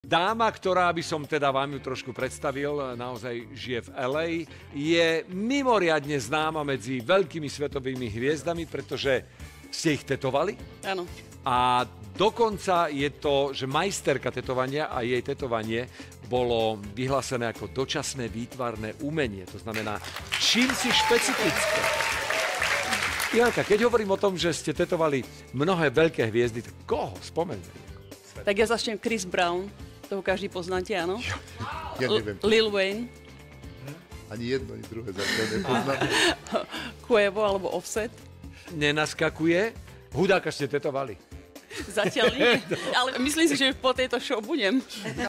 Dáma, ktorá by som teda vám ju trošku predstavil, naozaj žije v LA, je mimoriadne známa medzi veľkými svetovými hviezdami, pretože ste ich tetovali. Áno. A dokonca je to, že majsterka tetovania a jej tetovanie bolo vyhlásené ako dočasné výtvarné umenie. To znamená, čím si špecifické. Janka, keď hovorím o tom, že ste tetovali mnohé veľké hviezdy, tak koho spomeňte? Tak ja začnem Chris Brown. Toho každý poznáte, áno? Ja neviem. Lil Wayne. Ani jedno, ani druhé zatiaľ nepoznám. Quavo alebo Offset. Nenaskakuje. Hudáka ste tetovali. Zatiaľ nie, ale myslím si, že po tejto show budem.